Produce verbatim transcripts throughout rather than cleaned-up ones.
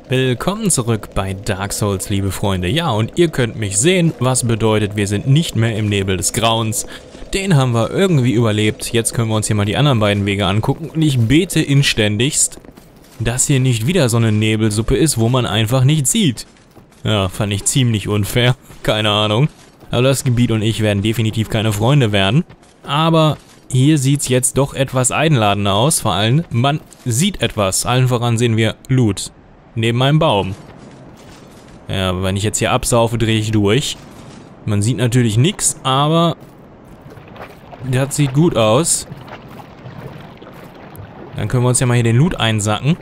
Willkommen zurück bei Dark Souls, liebe Freunde. Ja, und ihr könnt mich sehen, was bedeutet, wir sind nicht mehr im Nebel des Grauens. Den haben wir irgendwie überlebt. Jetzt können wir uns hier mal die anderen beiden Wege angucken. Und ich bete inständigst, dass hier nicht wieder so eine Nebelsuppe ist, wo man einfach nicht sieht. Ja, fand ich ziemlich unfair. Keine Ahnung. Aber das Gebiet und ich werden definitiv keine Freunde werden. Aber hier sieht es jetzt doch etwas einladender aus. Vor allem, man sieht etwas. Allen voran sehen wir Loot. Neben einem Baum. Ja, wenn ich jetzt hier absaufe, drehe ich durch. Man sieht natürlich nichts, aber das sieht gut aus. Dann können wir uns ja mal hier den Loot einsacken.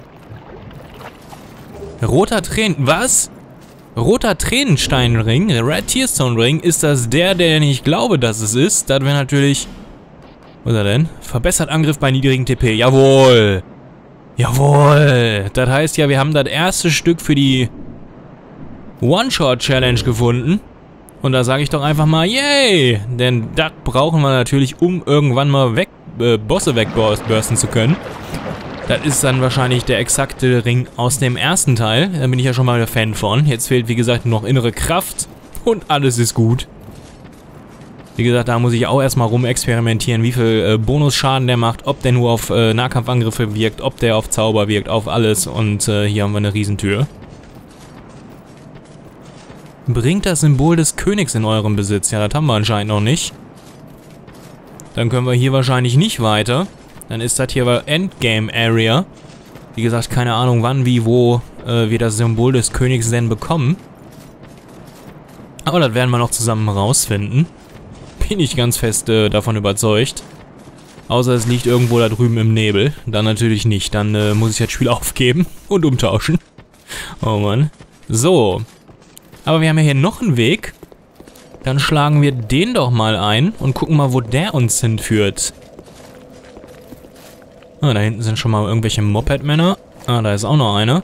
Roter Tränen... Was? Roter Tränensteinring, Red Tearstone Ring, ist das der, der ich glaube, dass es ist? Das wäre natürlich... Was ist er denn? Verbessert Angriff bei niedrigen T P. Jawohl! Jawohl! Das heißt ja, wir haben das erste Stück für die One-Shot-Challenge gefunden. Und da sage ich doch einfach mal, yay! Denn das brauchen wir natürlich, um irgendwann mal weg, äh, Bosse wegbürsten zu können. Das ist dann wahrscheinlich der exakte Ring aus dem ersten Teil. Da bin ich ja schon mal ein Fan von. Jetzt fehlt, wie gesagt, nur noch innere Kraft. Und alles ist gut. Wie gesagt, da muss ich auch erstmal rumexperimentieren, wie viel äh, Bonusschaden der macht, ob der nur auf äh, Nahkampfangriffe wirkt, ob der auf Zauber wirkt, auf alles. Und äh, hier haben wir eine Riesentür. Bringt das Symbol des Königs in eurem Besitz? Ja, das haben wir anscheinend noch nicht. Dann können wir hier wahrscheinlich nicht weiter. Dann ist das hier Endgame Area. Wie gesagt, keine Ahnung wann, wie, wo äh, wir das Symbol des Königs denn bekommen. Aber das werden wir noch zusammen rausfinden. Bin ich ganz fest äh, davon überzeugt. Außer es liegt irgendwo da drüben im Nebel. Dann natürlich nicht. Dann äh, muss ich das Spiel aufgeben und umtauschen. Oh Mann. So. Aber wir haben ja hier noch einen Weg. Dann schlagen wir den doch mal ein und gucken mal, wo der uns hinführt. Ah, da hinten sind schon mal irgendwelche Moped-Männer. Ah, da ist auch noch einer.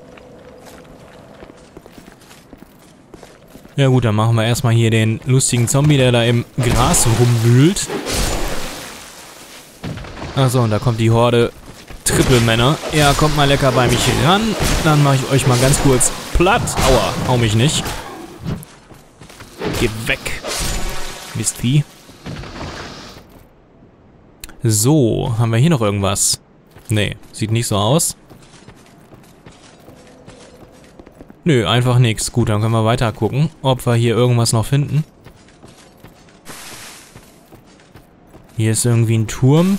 Ja gut, dann machen wir erstmal hier den lustigen Zombie, der da im Gras rumwühlt. Achso, und da kommt die Horde Trippelmänner. Ja, kommt mal lecker bei mich ran. Dann mache ich euch mal ganz kurz platt. Aua, hau mich nicht. Geh weg. Mistvieh. So, haben wir hier noch irgendwas? Nee, sieht nicht so aus. Nö, einfach nichts. Gut, dann können wir weiter gucken, ob wir hier irgendwas noch finden. Hier ist irgendwie ein Turm.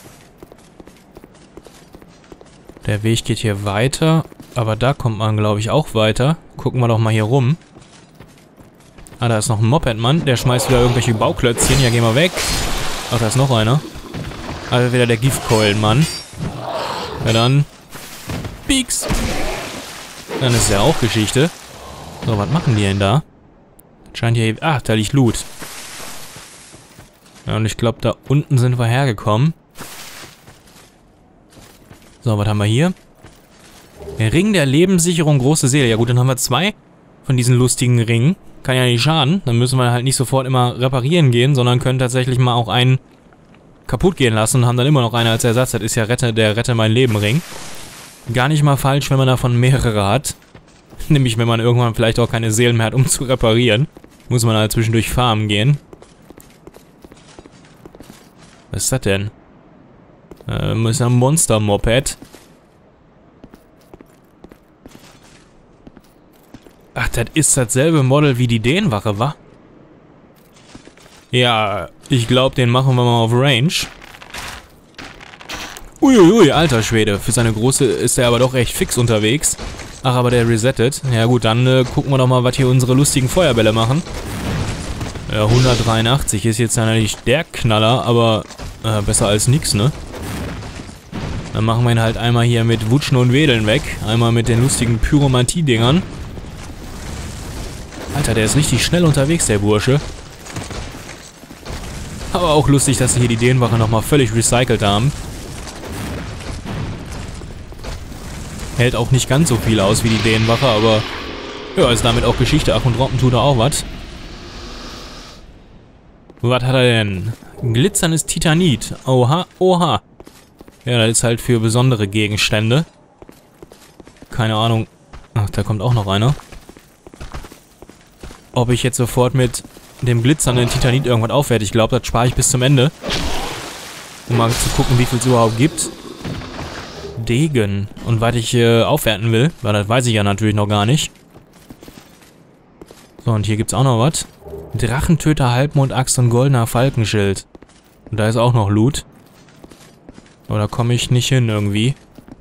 Der Weg geht hier weiter, aber da kommt man, glaube ich, auch weiter. Gucken wir doch mal hier rum. Ah, da ist noch ein Mopedmann, der schmeißt wieder irgendwelche Bauklötzchen. Ja, geh mal weg. Ach, da ist noch einer. Also wieder der Giftkeulenmann. Ja dann. Pieks. Dann ist ja auch Geschichte. So, was machen die denn da? Scheint hier... Ah, da liegt Loot. Ja, und ich glaube, da unten sind wir hergekommen. So, was haben wir hier? Der Ring der Lebenssicherung, große Seele. Ja gut, dann haben wir zwei von diesen lustigen Ringen. Kann ja nicht schaden. Dann müssen wir halt nicht sofort immer reparieren gehen, sondern können tatsächlich mal auch einen kaputt gehen lassen und haben dann immer noch einen als Ersatz. Das ist ja Rette, der Rette mein Leben Ring. Gar nicht mal falsch, wenn man davon mehrere hat. Nämlich, wenn man irgendwann vielleicht auch keine Seelen mehr hat, um zu reparieren. Muss man halt zwischendurch farmen gehen. Was ist das denn? Ähm, ist ein Monster-Moped. Ach, das ist dasselbe Model wie die Dänenwache, wa? Ja, ich glaube, den machen wir mal auf Range. Uiuiui, alter Schwede. Für seine große ist er aber doch recht fix unterwegs. Ach, aber der resettet. Ja gut, dann äh, gucken wir doch mal, was hier unsere lustigen Feuerbälle machen. Ja, hundertdreiundachtzig ist jetzt natürlich der Knaller, aber äh, besser als nix, ne? Dann machen wir ihn halt einmal hier mit Wutschen und Wedeln weg. Einmal mit den lustigen Pyromantie-Dingern. Alter, der ist richtig schnell unterwegs, der Bursche. Aber auch lustig, dass sie hier die Dänenwache nochmal völlig recycelt haben. Hält auch nicht ganz so viel aus wie die Dänenwache, aber ja, ist damit auch Geschichte. Ach, und Robben tut er auch was. Was hat er denn? Glitzerndes Titanit. Oha, oha. Ja, das ist halt für besondere Gegenstände. Keine Ahnung, Ach, da kommt auch noch einer. Ob ich jetzt sofort mit dem glitzernden Titanit irgendwas aufwerte. Ich glaube, das spare ich bis zum Ende. Um mal zu gucken, wie viel es überhaupt gibt. Degen. Und was ich äh, aufwerten will, weil das weiß ich ja natürlich noch gar nicht. So, und hier gibt es auch noch was. Drachentöter, Halbmondaxt und goldener Falkenschild. Und da ist auch noch Loot. Aber da komme ich nicht hin irgendwie.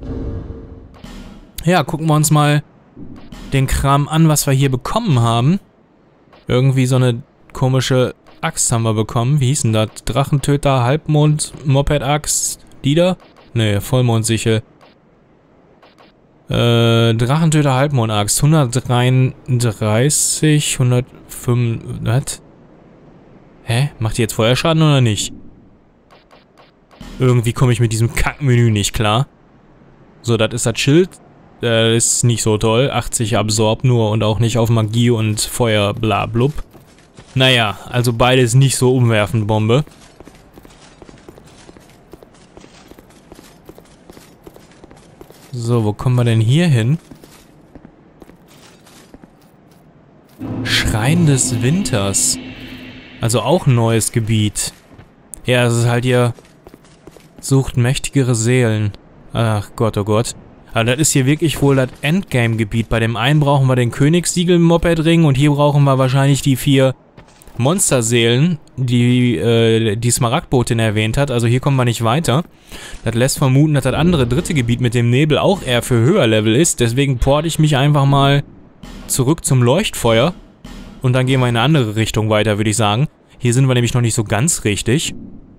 Ja, gucken wir uns mal den Kram an, was wir hier bekommen haben. Irgendwie so eine komische Axt haben wir bekommen. Wie hieß denn das? Drachentöter, Halbmond, Moped-Axt, die da? Ne, Vollmondsichel. Äh, Drachentöter, Halbmond-Axt. hundertdreiunddreißig, hundertfünf... Was? Hä? Macht die jetzt Feuerschaden oder nicht? Irgendwie komme ich mit diesem Kackmenü nicht klar. So, das ist das Schild. Das ist nicht so toll. achtzig Absorb nur und auch nicht auf Magie und Feuer, bla blub. Naja, also beides nicht so umwerfend, Bombe. So, wo kommen wir denn hier hin? Schrein des Winters. Also auch ein neues Gebiet. Ja, es ist halt hier... Sucht mächtigere Seelen. Ach Gott, oh Gott. Aber das ist hier wirklich wohl das Endgame-Gebiet. Bei dem einen brauchen wir den Königssiegel-Moped-Ring und hier brauchen wir wahrscheinlich die vier Monsterseelen, die äh, die Smaragdbotin erwähnt hat. Also hier kommen wir nicht weiter. Das lässt vermuten, dass das andere dritte Gebiet mit dem Nebel auch eher für höher Level ist. Deswegen porte ich mich einfach mal zurück zum Leuchtfeuer. Und dann gehen wir in eine andere Richtung weiter, würde ich sagen. Hier sind wir nämlich noch nicht so ganz richtig.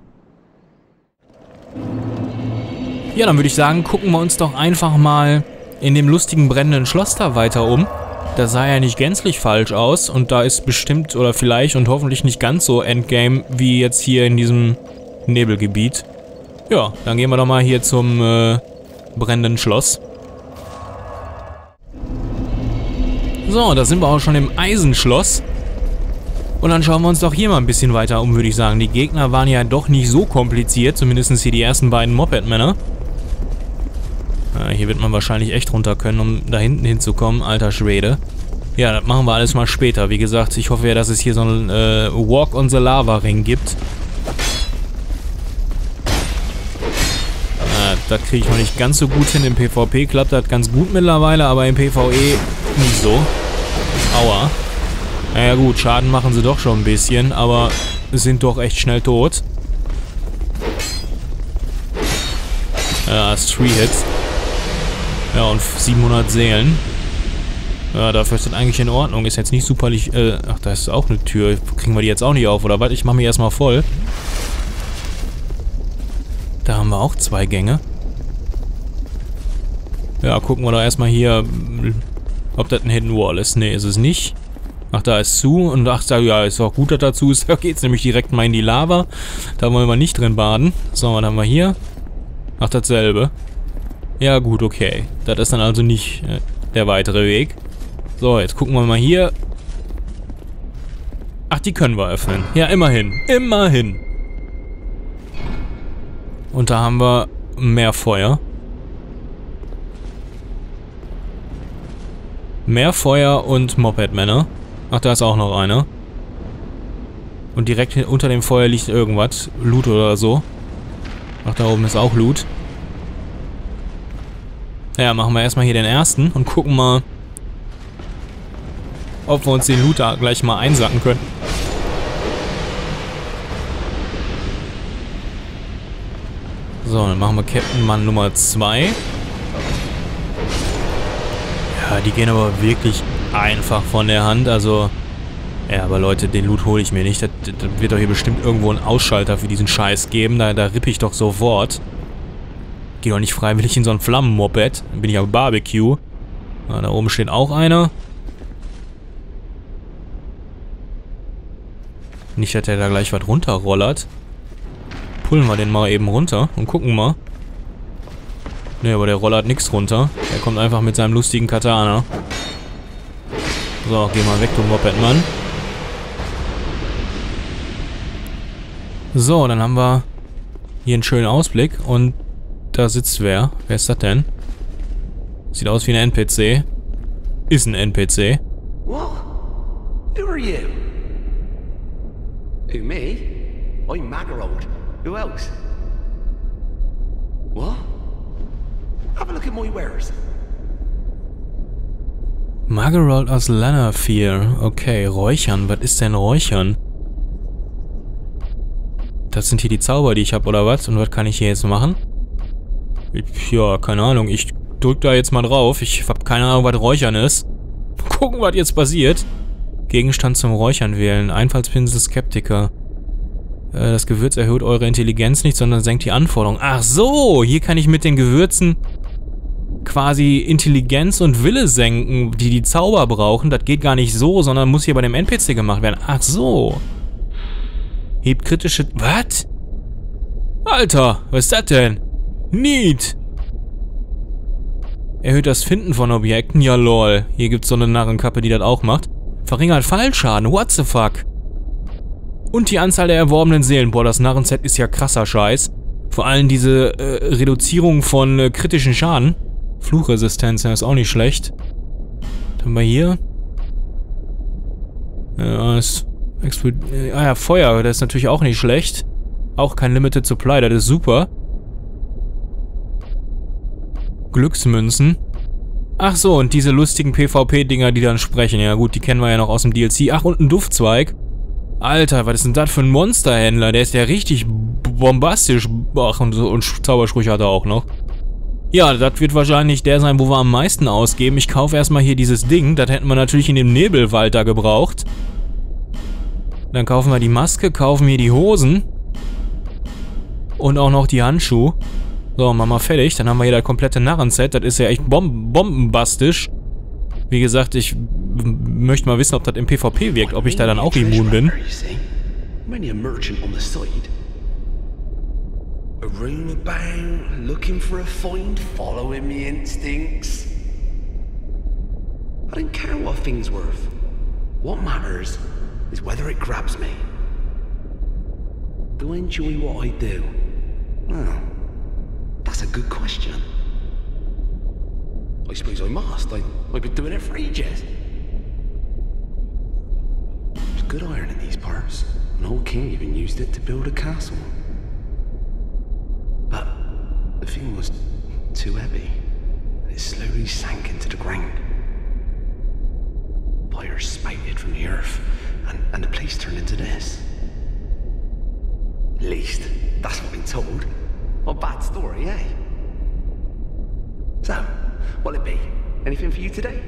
Ja, dann würde ich sagen, gucken wir uns doch einfach mal in dem lustigen brennenden Schloss da weiter um. Das sah ja nicht gänzlich falsch aus und da ist bestimmt oder vielleicht und hoffentlich nicht ganz so Endgame wie jetzt hier in diesem Nebelgebiet. Ja, dann gehen wir doch mal hier zum äh, brennenden Schloss. So, da sind wir auch schon im Eisenschloss. Und dann schauen wir uns doch hier mal ein bisschen weiter um, würde ich sagen. Die Gegner waren ja doch nicht so kompliziert, zumindest hier die ersten beiden Moped-Männer. Äh, hier wird man wahrscheinlich echt runter können, um da hinten hinzukommen. Alter Schwede. Ja, das machen wir alles mal später. Wie gesagt, ich hoffe ja, dass es hier so einen äh, Walk on the Lava Ring gibt. Äh, das kriege ich noch nicht ganz so gut hin. Im PvP klappt das ganz gut mittlerweile, aber im PvE nicht so. Aua. Naja gut, Schaden machen sie doch schon ein bisschen, aber sind doch echt schnell tot. Ja, ist Three Hits. Ja, und siebenhundert Seelen. Ja, dafür ist das eigentlich in Ordnung. Ist jetzt nicht superlich... Äh, ach, da ist auch eine Tür. Kriegen wir die jetzt auch nicht auf, oder was? Ich mache mich erstmal voll. Da haben wir auch zwei Gänge. Ja, gucken wir doch erstmal hier, ob das ein Hidden Wall ist. Ne, ist es nicht. Ach, da ist zu. Und ach, da, ja, ist auch gut, dass dazu ist. Da geht's nämlich direkt mal in die Lava. Da wollen wir nicht drin baden. So, was haben wir hier? Ach, dasselbe. Ja, gut, okay. Das ist dann also nicht äh, der weitere Weg. So, jetzt gucken wir mal hier. Ach, die können wir öffnen. Ja, immerhin. Immerhin. Und da haben wir mehr Feuer. Mehr Feuer und Moped-Männer. Ach, da ist auch noch einer. Und direkt unter dem Feuer liegt irgendwas. Loot oder so. Ach, da oben ist auch Loot. Ja, machen wir erstmal hier den ersten und gucken mal, ob wir uns den Loot da gleich mal einsacken können. So, dann machen wir Captain Mann Nummer zwei. Ja, die gehen aber wirklich einfach von der Hand, also... Ja, aber Leute, den Loot hole ich mir nicht. Das, das wird doch hier bestimmt irgendwo einen Ausschalter für diesen Scheiß geben. Da, da rippe ich doch sofort. Geh doch nicht freiwillig in so ein Flammenmoped. Dann bin ich am Barbecue. Ah, da oben steht auch einer. Nicht, dass der da gleich was runterrollert. Pullen wir den mal eben runter und gucken mal. Ne, aber der rollert nichts runter. Der kommt einfach mit seinem lustigen Katana. So, geh mal weg, du Mopedmann. So, dann haben wir hier einen schönen Ausblick und da sitzt wer. Wer ist das denn? Sieht aus wie ein N P C. Ist ein N P C. What? Who are you? Who, me? I'm Magarold. Who else? What? Have a look at my wares. Magarold aus Lanafear. Okay, Räuchern. Was ist denn Räuchern? Das sind hier die Zauber, die ich habe, oder was? Und was kann ich hier jetzt machen? Ich, ja, keine Ahnung. Ich drück da jetzt mal drauf. Ich habe keine Ahnung, was Räuchern ist. Gucken, was jetzt passiert. Gegenstand zum Räuchern wählen. Einfallspinsel Skeptiker. Äh, das Gewürz erhöht eure Intelligenz nicht, sondern senkt die Anforderungen. Ach so, hier kann ich mit den Gewürzen quasi Intelligenz und Wille senken, die die Zauber brauchen. Das geht gar nicht so, sondern muss hier bei dem N P C gemacht werden. Ach so. Hebt kritische... Was? Alter, was ist das denn? Neat. Erhöht das Finden von Objekten? Ja, lol. Hier gibt's so eine Narrenkappe, die das auch macht. Verringert Fallschaden. What the fuck? Und die Anzahl der erworbenen Seelen. Boah, das Narrenset ist ja krasser Scheiß. Vor allem diese äh, Reduzierung von äh, kritischen Schaden. Fluchresistenz, ja, ist auch nicht schlecht. Was haben wir hier? Ja, ist... Explod- ah ja, Feuer, das ist natürlich auch nicht schlecht. Auch kein Limited Supply, das ist super. Glücksmünzen. Ach so, und diese lustigen PvP-Dinger, die dann sprechen. Ja gut, die kennen wir ja noch aus dem D L C. Ach, und ein Duftzweig. Alter, was ist denn das für ein Monsterhändler? Der ist ja richtig bombastisch. Ach, und, so, und Zaubersprüche hat er auch noch. Ja, das wird wahrscheinlich der sein, wo wir am meisten ausgeben. Ich kaufe erstmal hier dieses Ding. Das hätten wir natürlich in dem Nebelwald da gebraucht. Dann kaufen wir die Maske, kaufen hier die Hosen. Und auch noch die Handschuhe. So, machen wir fertig. Dann haben wir hier das komplette Narrenset. Das ist ja echt bom bombastisch. Wie gesagt, ich möchte mal wissen, ob das im PvP wirkt, ob ich da dann auch immun bin. Is whether it grabs me. Do I enjoy what I do? Well, that's a good question. I suppose I must. I, I've been doing it for ages. There's good iron in these parts. An old king even used it to build a castle. But the thing was too heavy. It slowly sank into the ground. Fire spouted from the earth. And, and the place turned into this. At least, that's what I've been told. What a bad story, eh? So, what'll it be? Anything for you today?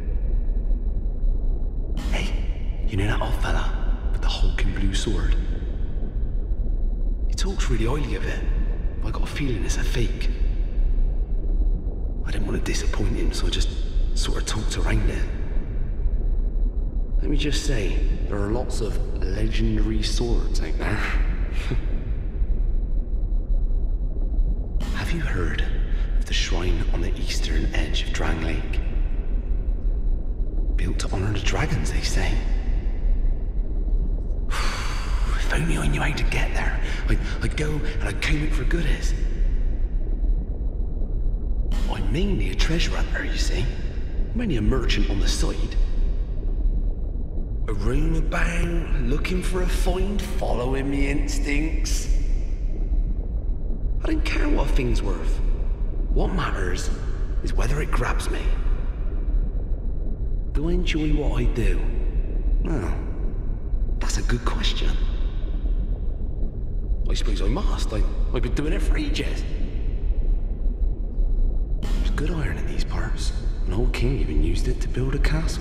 Hey, you know that old fella with the hulking blue sword? He talks really highly of it, but I got a feeling it's a fake. I didn't want to disappoint him, so I just sort of talked around it. Let me just say, there are lots of legendary swords out there. Have you heard of the shrine on the eastern edge of Drang Lake? Built to honor the dragons, they say. If only I knew how to get there. I'd, I'd go and I'd comb it for goodies. I'm mainly a treasure hunter, you see. I'm only a merchant on the side. A room about, looking for a find, following me instincts. I don't care what a thing's worth. What matters is whether it grabs me. Do I enjoy what I do? Well, that's a good question. I suppose I must. I, I've been doing it for ages. There's good iron in these parts. An old king even used it to build a castle.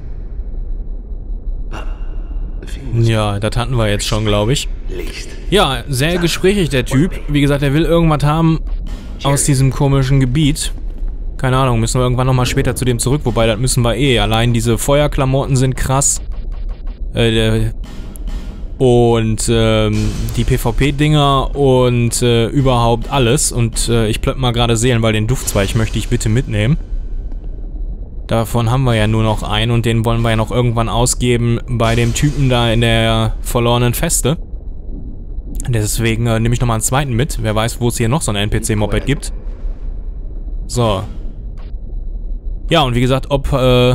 Ja, das hatten wir jetzt schon, glaube ich. Ja, sehr gesprächig der Typ. Wie gesagt, er will irgendwas haben aus diesem komischen Gebiet. Keine Ahnung, müssen wir irgendwann nochmal später zu dem zurück. Wobei, das müssen wir eh. Allein diese Feuerklamotten sind krass. Äh, der und ähm, die PvP-Dinger und äh, überhaupt alles. Und äh, ich plöpp mal gerade sehen, weil den Duftzweig möchte ich bitte mitnehmen. Davon haben wir ja nur noch einen und den wollen wir ja noch irgendwann ausgeben bei dem Typen da in der verlorenen Feste. Deswegen äh, nehme ich nochmal einen zweiten mit. Wer weiß, wo es hier noch so ein N P C-Moped gibt. So. Ja, und wie gesagt, ob, äh...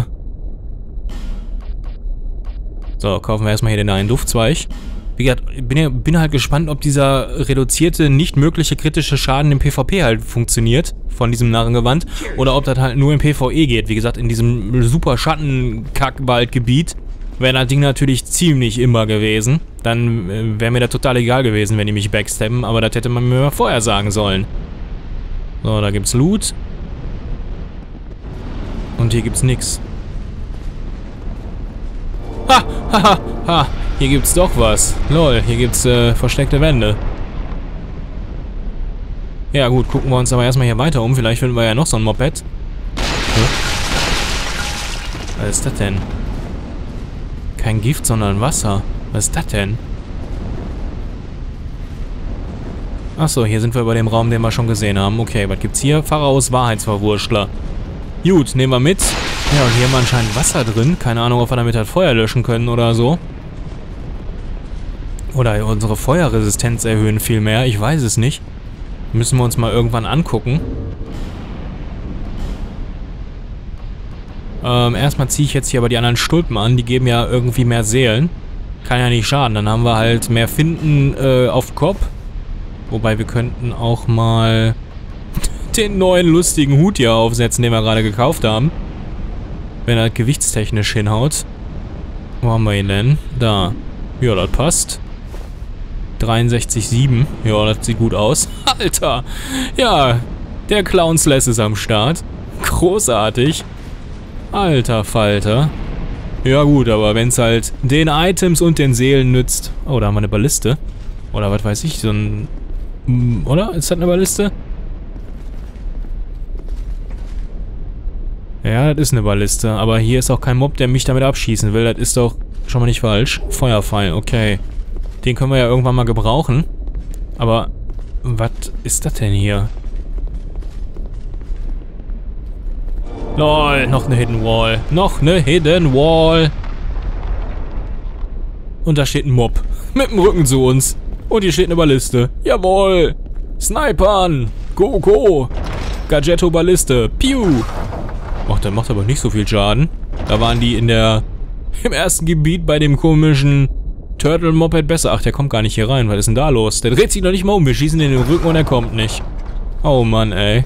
So, kaufen wir erstmal hier den einen Duftzweig. Wie gesagt, bin, bin halt gespannt, ob dieser reduzierte, nicht mögliche kritische Schaden im PvP halt funktioniert, von diesem Narrengewand, oder ob das halt nur im PvE geht. Wie gesagt, in diesem super Schattenkackwaldgebiet wäre das Ding natürlich ziemlich immer gewesen. Dann äh, wäre mir das total egal gewesen, wenn die mich backstabben, aber das hätte man mir vorher sagen sollen. So, da gibt's Loot. Und hier gibt's nix. Ha, ha, ha, ha. Hier gibt's doch was. Lol, hier gibt's äh, versteckte Wände. Ja gut, gucken wir uns aber erstmal hier weiter um. Vielleicht finden wir ja noch so ein Moped. Hm? Was ist das denn? Kein Gift, sondern Wasser. Was ist das denn? Achso, hier sind wir bei dem Raum, den wir schon gesehen haben. Okay, was gibt's hier? Pharaos Wahrheitsverwurschler. Gut, nehmen wir mit. Ja, und hier haben wir anscheinend Wasser drin. Keine Ahnung, ob wir damit halt Feuer löschen können oder so. Oder unsere Feuerresistenz erhöhen vielmehr. Ich weiß es nicht. Müssen wir uns mal irgendwann angucken. Ähm, erstmal ziehe ich jetzt hier aber die anderen Stulpen an. Die geben ja irgendwie mehr Seelen. Kann ja nicht schaden. Dann haben wir halt mehr Finden äh, auf Kopf. Wobei wir könnten auch mal den neuen lustigen Hut hier aufsetzen, den wir gerade gekauft haben. Wenn er gewichtstechnisch hinhaut. Wo haben wir ihn denn? Da. Ja, das passt. dreiundsechzig Komma sieben. Ja, das sieht gut aus. Alter! Ja, der Clownsless ist am Start. Großartig. Alter Falter. Ja gut, aber wenn es halt den Items und den Seelen nützt... Oh, da haben wir eine Balliste. Oder was weiß ich, so ein... Oder? Ist das eine Balliste? Ja, das ist eine Balliste. Aber hier ist auch kein Mob, der mich damit abschießen will. Das ist doch schon mal nicht falsch. Feuerpfeil, okay. Den können wir ja irgendwann mal gebrauchen. Aber was ist das denn hier? Lol, noch eine Hidden Wall. Noch eine Hidden Wall. Und da steht ein Mob. Mit dem Rücken zu uns. Und hier steht eine Balliste. Jawohl. Snipern. Go, go. Gadgetto Balliste. Piu. Ach, der macht aber nicht so viel Schaden. Da waren die in der... im ersten Gebiet bei dem komischen Turtle Moped besser. Ach, der kommt gar nicht hier rein. Was ist denn da los? Der dreht sich noch nicht mal um. Wir schießen in den Rücken und er kommt nicht. Oh Mann, ey.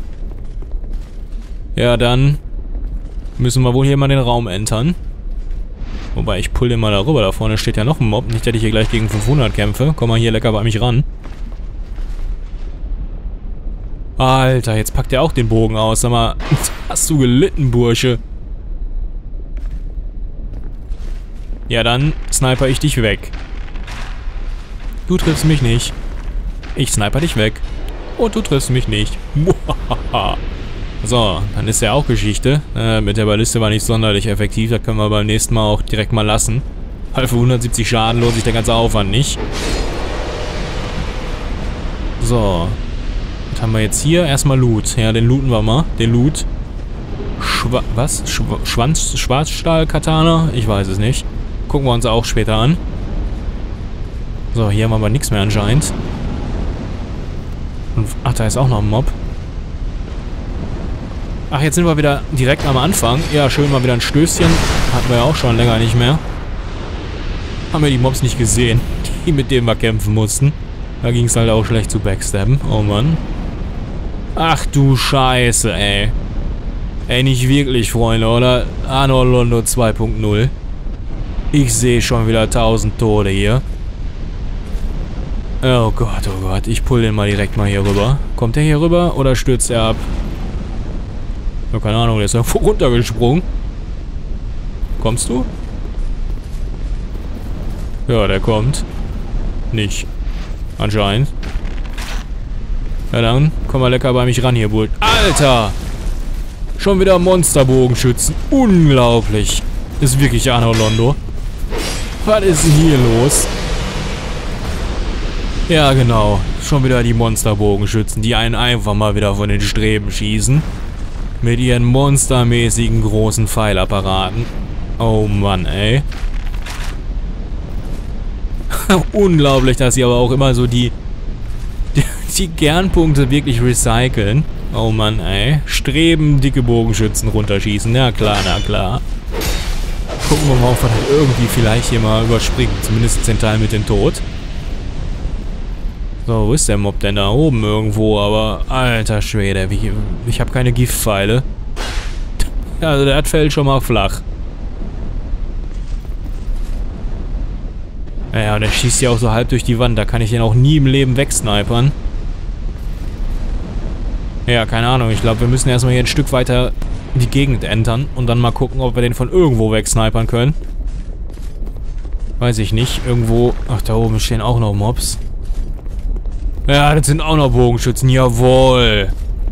Ja, dann müssen wir wohl hier mal den Raum entern. Wobei, ich pull den mal darüber. Da vorne steht ja noch ein Mob. Nicht, dass ich hier gleich gegen fünfhundert kämpfe. Komm mal hier lecker bei mich ran. Alter, jetzt packt er auch den Bogen aus. Sag mal, hast du gelitten, Bursche? Ja, dann sniper ich dich weg. Du triffst mich nicht. Ich sniper dich weg. Und du triffst mich nicht. So, dann ist ja auch Geschichte. Äh, mit der Balliste war nicht sonderlich effektiv. Da können wir beim nächsten Mal auch direkt mal lassen. Halt für hundertsiebzig Schaden lohnt sich der ganze Aufwand nicht. So. Was haben wir jetzt hier? Erstmal Loot. Ja, den looten wir mal. Den Loot. Schwa was? Schw Schwanz Schwarzstahl-Katana? Ich weiß es nicht. Gucken wir uns auch später an. So, hier haben wir aber nichts mehr anscheinend. Und, ach, da ist auch noch ein Mob. Ach, jetzt sind wir wieder direkt am Anfang. Ja, schön mal wieder ein Stößchen. Hatten wir ja auch schon länger nicht mehr. Haben wir die Mobs nicht gesehen, die mit denen wir kämpfen mussten. Da ging es halt auch schlecht zu backstabben. Oh Mann. Ach du Scheiße, ey. Ey, nicht wirklich, Freunde, oder? Anno Londo zwei punkt null. Ich sehe schon wieder tausend Tode hier. Oh Gott, oh Gott. Ich pull den mal direkt mal hier rüber. Kommt der hier rüber oder stürzt er ab? Ja, keine Ahnung, der ist irgendwo runtergesprungen. Kommst du? Ja, der kommt. Nicht. Anscheinend. Ja, dann komm mal lecker bei mich ran hier, Bull. Alter! Schon wieder Monsterbogenschützen. Unglaublich. Ist wirklich Anno Londo. Was ist denn hier los? Ja, genau. Schon wieder die Monsterbogenschützen, die einen einfach mal wieder von den Streben schießen. Mit ihren monstermäßigen großen Pfeilapparaten. Oh Mann, ey. Unglaublich, dass sie aber auch immer so die, die, die Kernpunkte wirklich recyceln. Oh Mann, ey. Streben, dicke Bogenschützen runterschießen. Na klar, na klar. Gucken wir mal, ob wir das irgendwie vielleicht hier mal überspringen. Zumindest den Teil mit dem Tod. So, wo ist der Mob denn? Da oben irgendwo, aber alter Schwede, wie, ich habe keine Giftpfeile. Also der fällt schon mal flach. Naja, und der schießt ja auch so halb durch die Wand. Da kann ich den auch nie im Leben wegsnipern. Ja, keine Ahnung. Ich glaube, wir müssen erstmal hier ein Stück weiter die Gegend entern und dann mal gucken, ob wir den von irgendwo wegsnipern können. Weiß ich nicht. Irgendwo... Ach, da oben stehen auch noch Mobs. Ja, das sind auch noch Bogenschützen. Jawohl.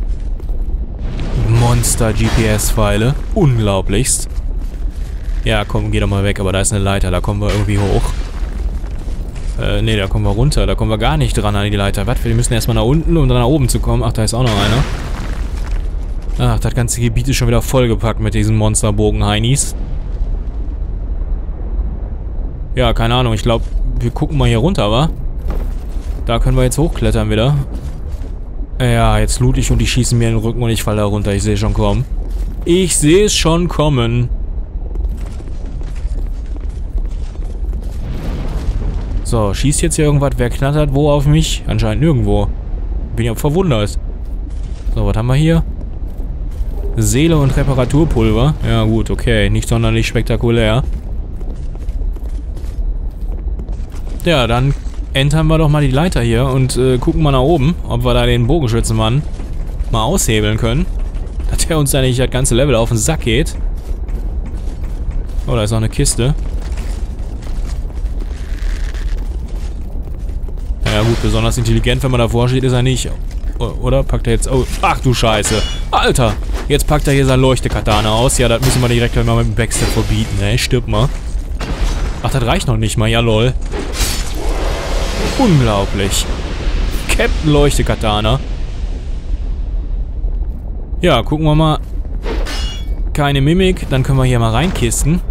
Monster-G P S-Pfeile. Unglaublichst. Ja, komm, geh doch mal weg. Aber da ist eine Leiter. Da kommen wir irgendwie hoch. Äh, nee, da kommen wir runter. Da kommen wir gar nicht dran an die Leiter. Was? Wir müssen erstmal nach unten, um dann nach oben zu kommen. Ach, da ist auch noch einer. Ach, das ganze Gebiet ist schon wieder vollgepackt mit diesen Monsterbogen-Heinis. Ja, keine Ahnung. Ich glaube, wir gucken mal hier runter, wa? Da können wir jetzt hochklettern wieder. Ja, jetzt loot ich und die schießen mir in den Rücken und ich falle da runter. Ich sehe schon kommen. Ich sehe es schon kommen. So, schießt jetzt hier irgendwas? Wer knattert wo auf mich? Anscheinend nirgendwo. Bin ja verwundert. So, was haben wir hier? Seele und Reparaturpulver. Ja gut, okay. Nicht sonderlich spektakulär. Ja, dann entern wir doch mal die Leiter hier und äh, gucken mal nach oben, ob wir da den Bogenschützenmann mal aushebeln können. Dass der uns da nicht das ganze Level auf den Sack geht. Oh, da ist noch eine Kiste. Ja gut, besonders intelligent, wenn man davor steht, ist er nicht. Oder? Packt er jetzt... Oh, ach du Scheiße. Alter! Jetzt packt er hier sein Leuchtekatana aus. Ja, das müssen wir direkt mal mit dem Backstab verbieten, ey. Stirb mal. Ach, das reicht noch nicht mal. Ja, lol. Unglaublich. Captain Leuchtekatana. Ja, gucken wir mal. Keine Mimik. Dann können wir hier mal reinkisten.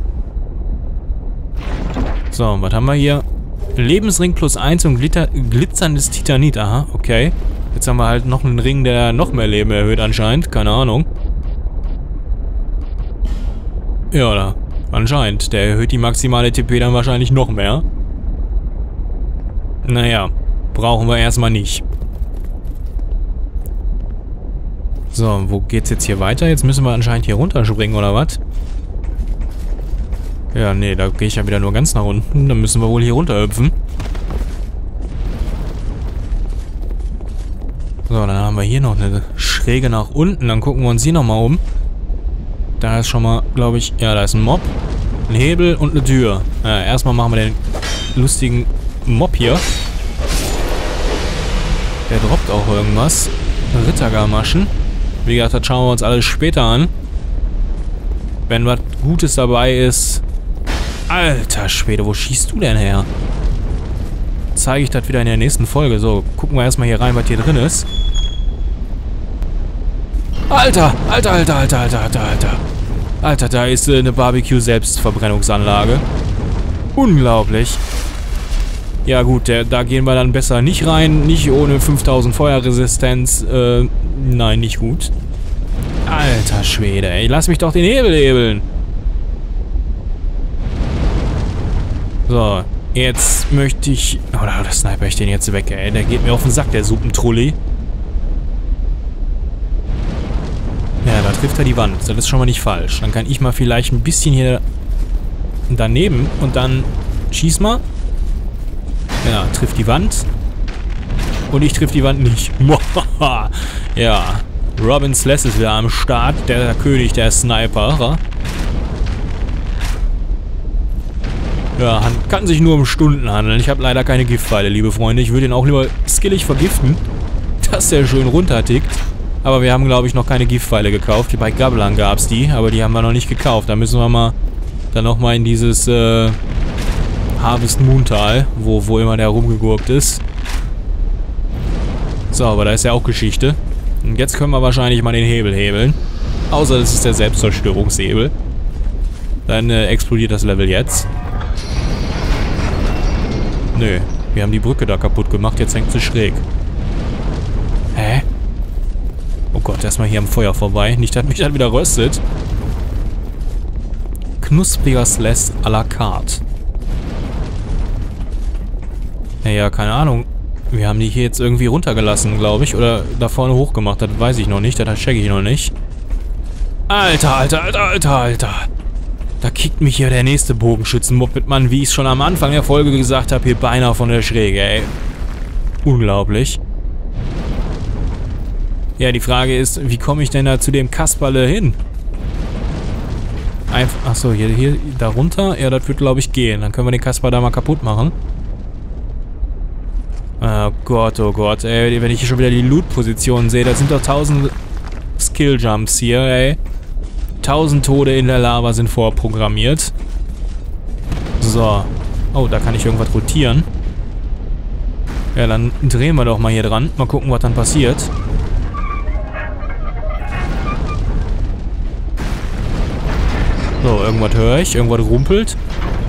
So, was haben wir hier? Lebensring plus eins und Glitter, glitzerndes Titanit. Aha, okay. Jetzt haben wir halt noch einen Ring, der noch mehr Leben erhöht anscheinend. Keine Ahnung. Ja, da. Anscheinend. Der erhöht die maximale T P dann wahrscheinlich noch mehr. Naja. Brauchen wir erstmal nicht. So, wo geht's jetzt hier weiter? Jetzt müssen wir anscheinend hier runterspringen, oder was? Ja, nee, da gehe ich ja wieder nur ganz nach unten. Dann müssen wir wohl hier runterhüpfen. So, dann haben wir hier noch eine Schräge nach unten. Dann gucken wir uns hier nochmal um. Da ist schon mal, glaube ich... Ja, da ist ein Mob. Ein Hebel und eine Tür. Ja, erstmal machen wir den lustigen Mob hier. Der droppt auch irgendwas. Rittergarmaschen. Wie gesagt, das schauen wir uns alles später an. Wenn was Gutes dabei ist... Alter Schwede, wo schießt du denn her? Zeige ich das wieder in der nächsten Folge. So, gucken wir erstmal hier rein, was hier drin ist. Alter, Alter, Alter, Alter, Alter, Alter, Alter. Alter, da ist äh, eine Barbecue-Selbstverbrennungsanlage. Unglaublich. Ja gut, der, da gehen wir dann besser nicht rein. Nicht ohne fünftausend Feuerresistenz. Äh, nein, nicht gut. Alter Schwede, ey. Lass mich doch den Hebel hebeln. So, jetzt möchte ich... Oh, da, da sniper ich den jetzt weg, ey. Der geht mir auf den Sack, der Suppentrulli. Ja, da trifft er die Wand. Das ist schon mal nicht falsch. Dann kann ich mal vielleicht ein bisschen hier daneben und dann schieß mal. Ja, trifft die Wand. Und ich triff die Wand nicht. Ja, Robin Sless ist wieder am Start. Der König der Sniper. Ja, kann sich nur um Stunden handeln. Ich habe leider keine Giftpfeile, liebe Freunde. Ich würde ihn auch lieber skillig vergiften, dass der schön runtertickt. Aber wir haben, glaube ich, noch keine Giftpfeile gekauft. Bei Gablan gab es die, aber die haben wir noch nicht gekauft. Da müssen wir mal dann nochmal in dieses äh, Harvest Moon Tal, wo, wo immer der rumgegurkt ist. So, aber da ist ja auch Geschichte. Und jetzt können wir wahrscheinlich mal den Hebel hebeln. Außer das ist der Selbstzerstörungshebel. Dann äh, explodiert das Level jetzt. Nö, wir haben die Brücke da kaputt gemacht, jetzt hängt sie schräg. Hä? Gott, erstmal hier am Feuer vorbei. Nicht, dass mich das wieder röstet. Knuspriger Slash à la carte. Ja, ja, keine Ahnung. Wir haben die hier jetzt irgendwie runtergelassen, glaube ich. Oder da vorne hochgemacht. Das weiß ich noch nicht. Das checke ich noch nicht. Alter, Alter, Alter, Alter, Alter. Da kickt mich hier der nächste Bogenschützen-Moped-Mann, wie ich es schon am Anfang der Folge gesagt habe, hier beinahe von der Schräge, ey. Unglaublich. Ja, die Frage ist, wie komme ich denn da zu dem Kasperle hin? Einfach, achso, hier, hier, da runter? Ja, das wird, glaube ich, gehen. Dann können wir den Kasper da mal kaputt machen. Oh Gott, oh Gott, ey, wenn ich hier schon wieder die Loot-Position sehe, da sind doch tausend Skill-Jumps hier, ey. Tausend Tode in der Lava sind vorprogrammiert. So. Oh, da kann ich irgendwas rotieren. Ja, dann drehen wir doch mal hier dran. Mal gucken, was dann passiert. So, irgendwas höre ich. Irgendwas rumpelt.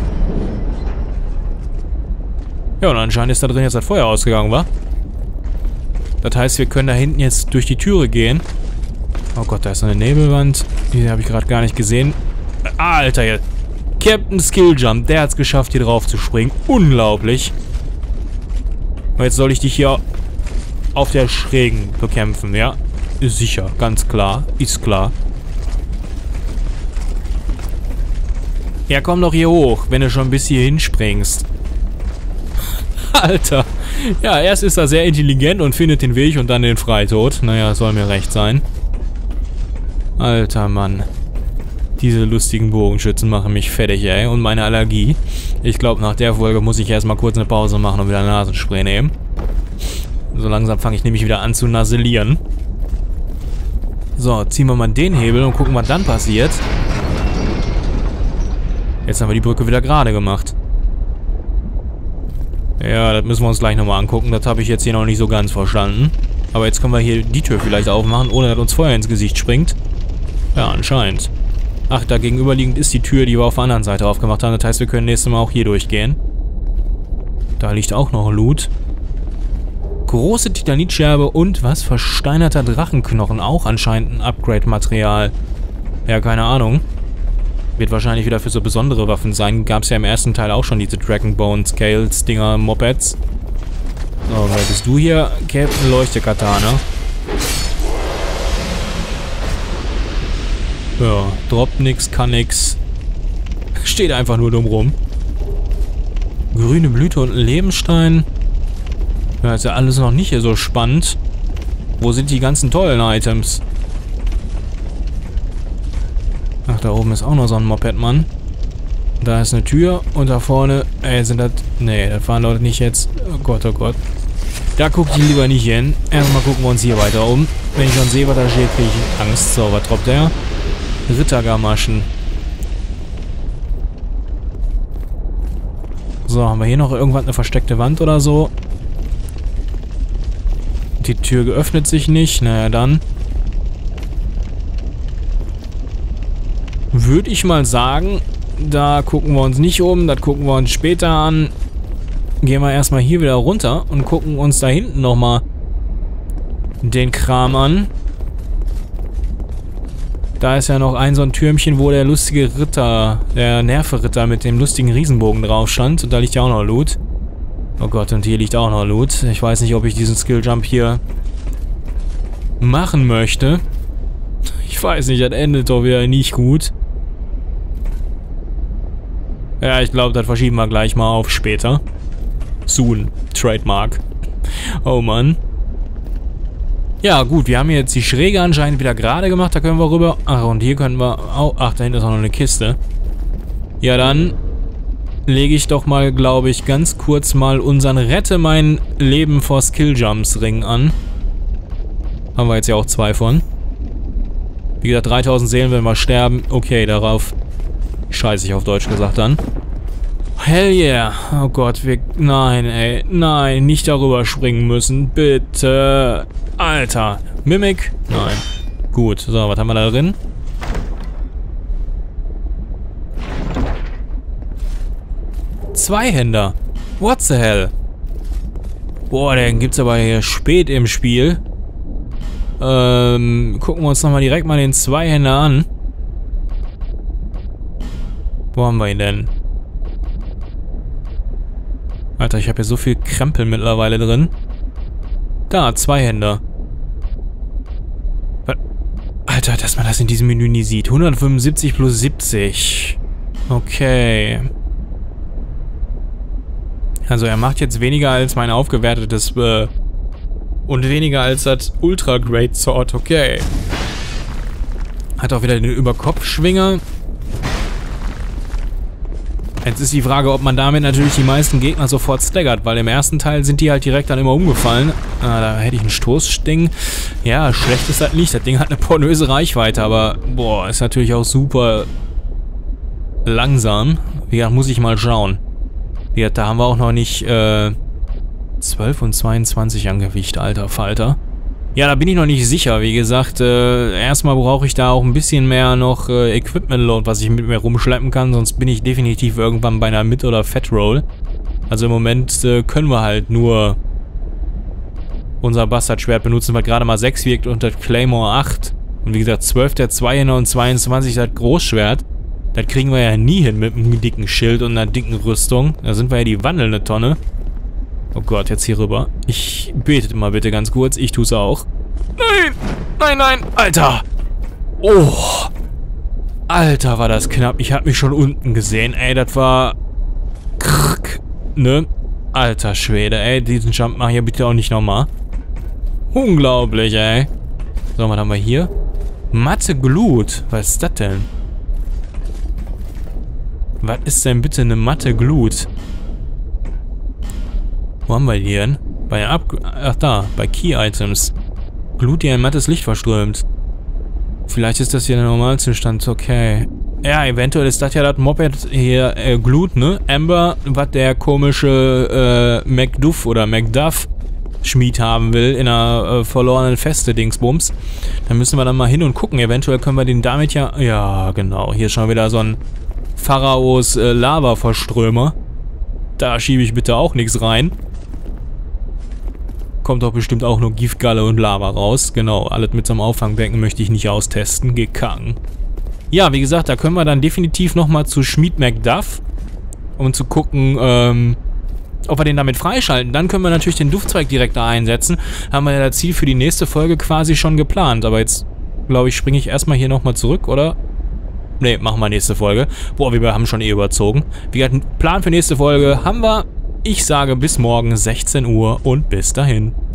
Ja, und anscheinend ist da drin jetzt das Feuer ausgegangen, wa? Das heißt, wir können da hinten jetzt durch die Türe gehen. Oh Gott, da ist eine Nebelwand. Die habe ich gerade gar nicht gesehen. Alter, hier. Captain Skilljump, der hat es geschafft, hier drauf zu springen. Unglaublich. Und jetzt soll ich dich hier auf der Schrägen bekämpfen, ja? Ist sicher, ganz klar. Ist klar. Ja, komm doch hier hoch, wenn du schon bis hier hinspringst. Alter. Ja, erst ist er sehr intelligent und findet den Weg und dann den Freitod. Naja, soll mir recht sein. Alter Mann. Diese lustigen Bogenschützen machen mich fertig, ey. Und meine Allergie. Ich glaube, nach der Folge muss ich erstmal kurz eine Pause machen und wieder Nasenspray nehmen. So langsam fange ich nämlich wieder an zu nasalieren. So, ziehen wir mal den Hebel und gucken, was dann passiert. Jetzt haben wir die Brücke wieder gerade gemacht. Ja, das müssen wir uns gleich nochmal angucken. Das habe ich jetzt hier noch nicht so ganz verstanden. Aber jetzt können wir hier die Tür vielleicht aufmachen, ohne dass uns Feuer ins Gesicht springt. Ja, anscheinend. Ach, da gegenüberliegend ist die Tür, die wir auf der anderen Seite aufgemacht haben. Das heißt, wir können nächstes Mal auch hier durchgehen. Da liegt auch noch Loot. Große Titanitscherbe und was? Versteinerter Drachenknochen. Auch anscheinend ein Upgrade-Material. Ja, keine Ahnung. Wird wahrscheinlich wieder für so besondere Waffen sein. Gab es ja im ersten Teil auch schon diese Dragon Bone Scales Dinger, Mopeds. So, wer bist du hier? Captain Leuchtekatana. Ja, droppt nix, kann nix. Steht einfach nur dumm rum. Grüne Blüte und ein Lebenstein. Ja, ist ja alles noch nicht hier so spannend. Wo sind die ganzen tollen Items? Ach, da oben ist auch noch so ein Moped-Mann. Da ist eine Tür und da vorne... Ey, sind das... Nee, das waren Leute nicht jetzt... Oh Gott, oh Gott. Da guck ich lieber nicht hin. Erstmal gucken wir uns hier weiter um. Wenn ich schon sehe, was da steht, kriege ich Angst. So, was droppt der? Rittergamaschen. So, haben wir hier noch irgendwas, eine versteckte Wand oder so? Die Tür geöffnet sich nicht. Naja, dann... Würde ich mal sagen, da gucken wir uns nicht um, das gucken wir uns später an. Gehen wir erstmal hier wieder runter und gucken uns da hinten nochmal den Kram an. Da ist ja noch ein so ein Türmchen, wo der lustige Ritter, der Nerveritter mit dem lustigen Riesenbogen drauf stand. Und da liegt ja auch noch Loot. Oh Gott, und hier liegt auch noch Loot. Ich weiß nicht, ob ich diesen Skilljump hier machen möchte. Ich weiß nicht, das endet doch wieder nicht gut. Ja, ich glaube, das verschieben wir gleich mal auf später. Soon. Trademark. Oh Mann. Ja, gut, wir haben jetzt die Schräge anscheinend wieder gerade gemacht. Da können wir rüber. Ach, und hier können wir... Oh, ach, da hinten ist auch noch eine Kiste. Ja, dann lege ich doch mal, glaube ich, ganz kurz mal unseren Rette mein Leben vor Skilljumps Ring an. Haben wir jetzt ja auch zwei von. Wie gesagt, dreitausend Seelen, wenn wir sterben. Okay, darauf scheiße ich auf Deutsch gesagt dann. Hell yeah. Oh Gott, wir... Nein, ey. Nein, nicht darüber springen müssen. Bitte. Alter. Mimik? Nein. Gut. So, was haben wir da drin? Zweihänder. What the hell? Boah, den gibt's aber hier spät im Spiel. Ähm, gucken wir uns nochmal direkt mal den Zweihänder an. Wo haben wir ihn denn? Alter, ich habe hier so viel Krempel mittlerweile drin. Da, Zweihänder. Alter, dass man das in diesem Menü nie sieht. hundertfünfundsiebzig plus siebzig. Okay. Also er macht jetzt weniger als mein aufgewertetes äh, und weniger als das Ultra Great Sword. Okay. Hat auch wieder den Überkopfschwinger. Jetzt ist die Frage, ob man damit natürlich die meisten Gegner sofort staggert, weil im ersten Teil sind die halt direkt dann immer umgefallen. Ah, da hätte ich einen Stoßsting. Ja, schlecht ist das nicht. Das Ding hat eine pornöse Reichweite, aber boah, ist natürlich auch super langsam. Wie gesagt, muss ich mal schauen. Wie gesagt, da haben wir auch noch nicht äh, zwölf und zweiundzwanzig an Gewicht, alter Falter. Ja, da bin ich noch nicht sicher. Wie gesagt, äh, erstmal brauche ich da auch ein bisschen mehr noch äh, Equipment-Load, was ich mit mir rumschleppen kann. Sonst bin ich definitiv irgendwann bei einer Mid- oder Fat-Roll. Also im Moment äh, können wir halt nur unser Bastard-Schwert benutzen, weil gerade mal sechs wirkt und das Claymore acht. Und wie gesagt, zwölf der Zweihänder und zweiundzwanzig das Großschwert. Das kriegen wir ja nie hin mit einem dicken Schild und einer dicken Rüstung. Da sind wir ja die wandelnde Tonne. Oh Gott, jetzt hier rüber. Ich betet mal bitte ganz kurz. Ich tu's auch. Nein! Nein, nein! Alter! Oh! Alter, war das knapp. Ich hab mich schon unten gesehen. Ey, das war... Krrk, ne? Alter Schwede, ey. Diesen Jump mach ich ja bitte auch nicht nochmal. Unglaublich, ey. So, was haben wir hier? Matte Glut. Was ist das denn? Was ist denn bitte eine matte Glut? Wo haben wir die denn? Bei Up Ach da, bei Key Items. Glut, die ein mattes Licht verströmt. Vielleicht ist das hier der Normalzustand, okay. Ja, eventuell ist das ja das Moped hier, äh, Glut, ne? Amber, was der komische, äh, Macduff oder Macduff Schmied haben will in einer äh, verlorenen Feste Dingsbums. Dann müssen wir dann mal hin und gucken. Eventuell können wir den damit ja... Ja, genau. Hier ist schon wieder so ein Pharaos äh, Lava-Verströmer. Da schiebe ich bitte auch nichts rein. Kommt doch bestimmt auch nur Giftgalle und Lava raus. Genau, alles mit so einem Auffangbecken möchte ich nicht austesten. Gekacken. Ja, wie gesagt, da können wir dann definitiv nochmal zu Schmied Macduff, um zu gucken, ähm, ob wir den damit freischalten. Dann können wir natürlich den Duftzweig direkt da einsetzen. Haben wir ja das Ziel für die nächste Folge quasi schon geplant. Aber jetzt, glaube ich, springe ich erstmal hier nochmal zurück, oder? Ne, machen wir nächste Folge. Boah, wir haben schon eh überzogen. Wie gesagt, einen Plan für nächste Folge haben wir. Ich sage bis morgen sechzehn Uhr und bis dahin.